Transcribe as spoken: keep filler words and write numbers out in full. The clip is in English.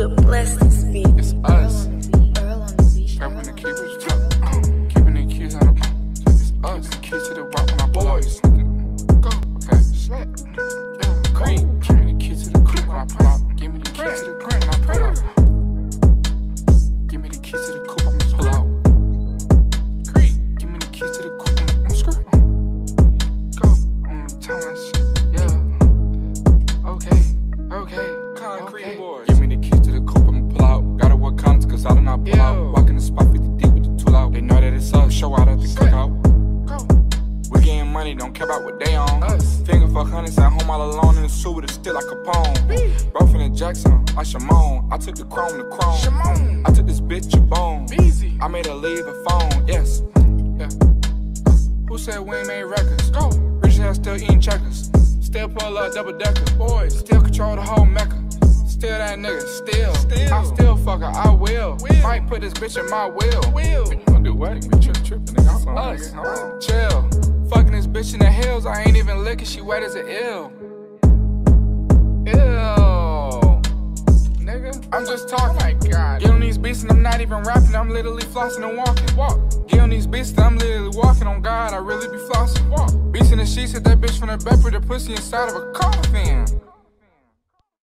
would bless this beat. It's us. Earl on the beat. Grabbing the keys with the top. Uh, keeping the keys on the. It's us. The keys to the rock when I boys. Go. Okay. Slack. Yeah. Creep. Give me the keys to the coupe when I pull out. Give me the keys to the coupe when I pull out. Give me the keys to the coupe, I'ma pull out. Creep. Give me the keys to the coupe, I'ma screw. Go. I'm telling that shit. Yeah. Okay. Okay. Concrete okay. Boys. Give me the keys to the coupe, I'ma pull out. Gotta work condoms, cause I do not pull Yo. out. Walk in the spot fifty deep with the tool out. They know that it's us. Show out at the cookout. We getting money, don't care about what they on. Us. Finger fuck hundreds at home all alone in the suit with a still like Capone. Bro from the Jackson, I Shimon. I took the chrome to chrome. Shimon. I took this bitch a bone. Easy. I made her leave a phone. Yes. Yeah. Who said we ain't made records? Go. Rich ass still eating checkers. Still pull up double decker. Boys. Still control the whole mecca. Still that nigga. Still. Still. I still fuck her. I will. will. Might put this bitch in my will. Will. You gonna do what? You trip tripping nigga. I'm us. Nigga. Chill. Fucking this bitch in the hills, I ain't even licking, she wet as an ill. Ew. Nigga, I'm just talking. Oh my God. Get on these beats and I'm not even rapping, I'm literally flossing and walking. Walk. Get on these beats and I'm literally walking, on God, I really be flossing. Walk. Beats in the sheets, hit that bitch from the back with the pussy inside of a coffin.